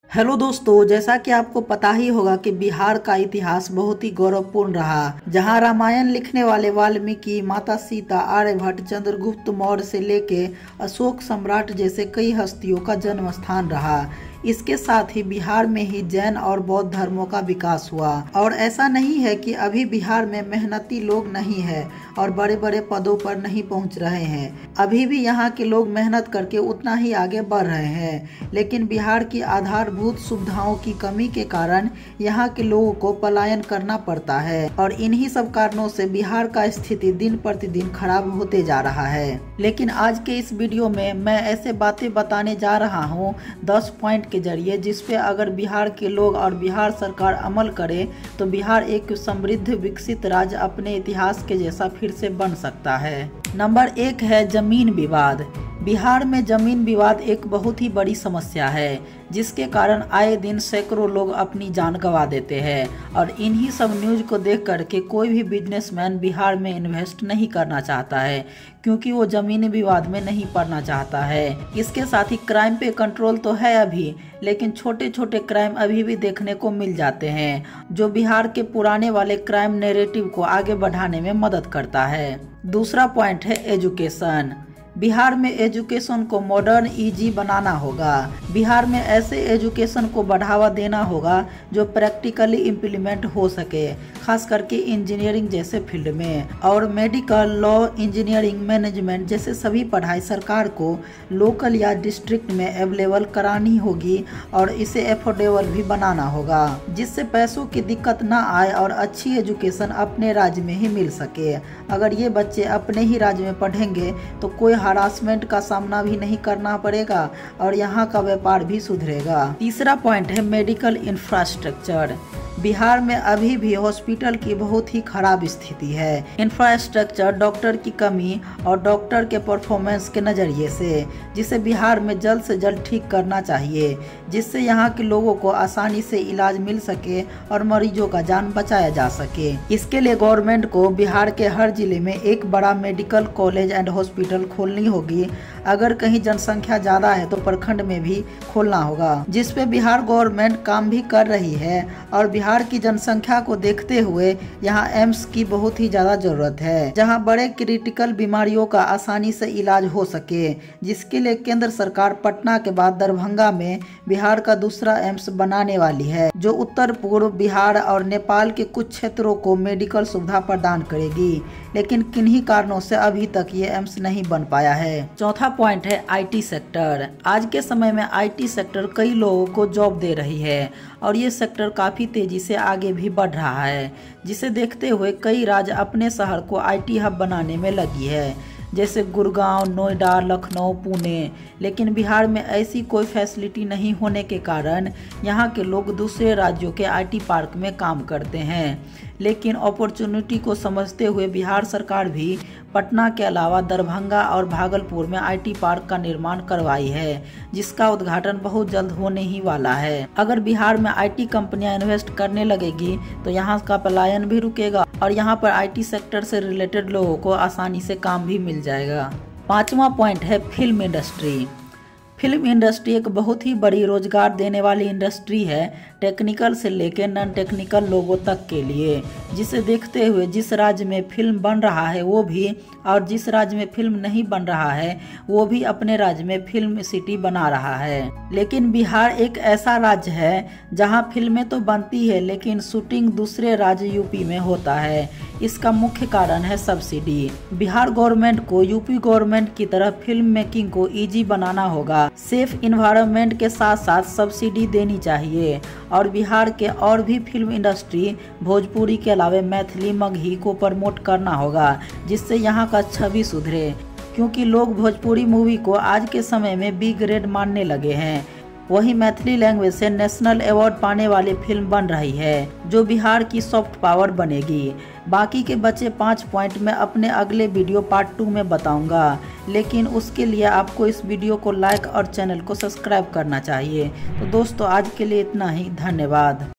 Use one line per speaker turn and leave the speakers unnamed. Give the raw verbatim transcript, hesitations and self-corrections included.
Hello दोस्तों, जैसा कि आपको पता ही होगा कि बिहार का इतिहास बहुत ही गौरवपूर्ण रहा, जहां रामायण लिखने वाले वाल्मीकि, माता सीता, आर्यभट्ट, चंद्रगुप्त मौर्य से लेके अशोक सम्राट जैसे कई हस्तियों का जन्म स्थान रहा। इसके साथ ही बिहार में ही जैन और बौद्ध धर्मों का विकास हुआ। और ऐसा नहीं है कि अभी बिहार में मेहनती लोग नहीं है और बड़े बड़े पदों पर नहीं पहुंच रहे हैं। अभी भी यहाँ के लोग मेहनत करके उतना ही आगे बढ़ रहे हैं, लेकिन बिहार की आधारभूत सुविधाओं की कमी के कारण यहाँ के लोगों को पलायन करना पड़ता है और इन्हीं सब कारणों से बिहार का स्थिति दिन प्रतिदिन खराब होते जा रहा है। लेकिन आज के इस वीडियो में मैं ऐसे बातें बताने जा रहा हूँ दस पॉइंट के जरिए, जिसपे अगर बिहार के लोग और बिहार सरकार अमल करे तो बिहार एक समृद्ध विकसित राज्य अपने इतिहास के जैसा फिर से बन सकता है। नंबर एक है जमीन विवाद। बिहार में जमीन विवाद एक बहुत ही बड़ी समस्या है, जिसके कारण आए दिन सैकड़ों लोग अपनी जान गंवा देते हैं और इन्हीं सब न्यूज को देख करके कोई भी बिजनेसमैन बिहार में इन्वेस्ट नहीं करना चाहता है, क्योंकि वो जमीनी विवाद में नहीं पड़ना चाहता है। इसके साथ ही क्राइम पे कंट्रोल तो है अभी, लेकिन छोटे छोटे क्राइम अभी भी देखने को मिल जाते हैं, जो बिहार के पुराने वाले क्राइम नैरेटिव को आगे बढ़ाने में मदद करता है। दूसरा पॉइंट है एजुकेशन। बिहार में एजुकेशन को मॉडर्न इजी बनाना होगा। बिहार में ऐसे एजुकेशन को बढ़ावा देना होगा जो प्रैक्टिकली इम्प्लीमेंट हो सके, खास करके इंजीनियरिंग जैसे फील्ड में। और मेडिकल, लॉ, इंजीनियरिंग, मैनेजमेंट जैसे सभी पढ़ाई सरकार को लोकल या डिस्ट्रिक्ट में अवेलेबल करानी होगी और इसे एफोर्डेबल भी बनाना होगा, जिससे पैसों की दिक्कत ना आए और अच्छी एजुकेशन अपने राज्य में ही मिल सके। अगर ये बच्चे अपने ही राज्य में पढ़ेंगे तो कोई हरासमेंट का सामना भी नहीं करना पड़ेगा और यहाँ का व्यापार भी सुधरेगा। तीसरा पॉइंट है मेडिकल इंफ्रास्ट्रक्चर। बिहार में अभी भी हॉस्पिटल की बहुत ही खराब स्थिति है। इंफ्रास्ट्रक्चर, डॉक्टर की कमी और डॉक्टर के परफॉर्मेंस के नज़रिए से, जिसे बिहार में जल्द से जल्द ठीक करना चाहिए, जिससे यहाँ के लोगों को आसानी से इलाज मिल सके और मरीजों का जान बचाया जा सके। इसके लिए गवर्नमेंट को बिहार के हर जिले में एक बड़ा मेडिकल कॉलेज एंड हॉस्पिटल खोलनी होगी। अगर कहीं जनसंख्या ज़्यादा है तो प्रखंड में भी खोलना होगा, जिसपे बिहार गवर्नमेंट काम भी कर रही है। और बिहार की जनसंख्या को देखते हुए यहाँ एम्स की बहुत ही ज़्यादा ज़रूरत है, जहाँ बड़े क्रिटिकल बीमारियों का आसानी से इलाज हो सके, जिसके लिए केंद्र सरकार पटना के बाद दरभंगा में बिहार का दूसरा एम्स बनाने वाली है, जो उत्तर पूर्व बिहार और नेपाल के कुछ क्षेत्रों को मेडिकल सुविधा प्रदान करेगी। लेकिन किन्हीं कारणों से अभी तक ये एम्स नहीं बन पाया है। चौथा पॉइंट है आईटी सेक्टर। आज के समय में आईटी सेक्टर कई लोगों को जॉब दे रही है और ये सेक्टर काफ़ी तेजी से आगे भी बढ़ रहा है, जिसे देखते हुए कई राज्य अपने शहर को आईटी हब बनाने में लगी है, जैसे गुड़गांव, नोएडा, लखनऊ, पुणे। लेकिन बिहार में ऐसी कोई फैसिलिटी नहीं होने के कारण यहाँ के लोग दूसरे राज्यों के आईटी पार्क में काम करते हैं। लेकिन अपॉर्चुनिटी को समझते हुए बिहार सरकार भी पटना के अलावा दरभंगा और भागलपुर में आईटी पार्क का निर्माण करवाई है, जिसका उद्घाटन बहुत जल्द होने ही वाला है। अगर बिहार में आईटी कंपनियां इन्वेस्ट करने लगेगी तो यहाँ का पलायन भी रुकेगा और यहाँ पर आईटी सेक्टर से रिलेटेड लोगों को आसानी से काम भी मिल जाएगा। पांचवा पॉइंट है फिल्म इंडस्ट्री। फिल्म इंडस्ट्री एक बहुत ही बड़ी रोजगार देने वाली इंडस्ट्री है, टेक्निकल से लेकर नॉन टेक्निकल लोगों तक के लिए, जिसे देखते हुए जिस राज्य में फिल्म बन रहा है वो भी, और जिस राज्य में फिल्म नहीं बन रहा है वो भी अपने राज्य में फिल्म सिटी बना रहा है। लेकिन बिहार एक ऐसा राज्य है जहां फिल्में तो बनती है लेकिन शूटिंग दूसरे राज्य यूपी में होता है। इसका मुख्य कारण है सब्सिडी। बिहार गवर्नमेंट को यूपी गवर्नमेंट की तरह फिल्म मेकिंग को ईजी बनाना होगा। सेफ इन्वायरमेंट के साथ साथ सब्सिडी देनी चाहिए और बिहार के और भी फिल्म इंडस्ट्री भोजपुरी के अलावा मैथिली, मगही को प्रमोट करना होगा, जिससे यहाँ का छवि सुधरे, क्योंकि लोग भोजपुरी मूवी को आज के समय में बी ग्रेड मानने लगे हैं। वही मैथिली लैंग्वेज से नेशनल अवार्ड पाने वाली फिल्म बन रही है, जो बिहार की सॉफ्ट पावर बनेगी। बाकी के बचे पाँच पॉइंट मैं अपने अगले वीडियो पार्ट टू में बताऊंगा, लेकिन उसके लिए आपको इस वीडियो को लाइक और चैनल को सब्सक्राइब करना चाहिए। तो दोस्तों, आज के लिए इतना ही। धन्यवाद।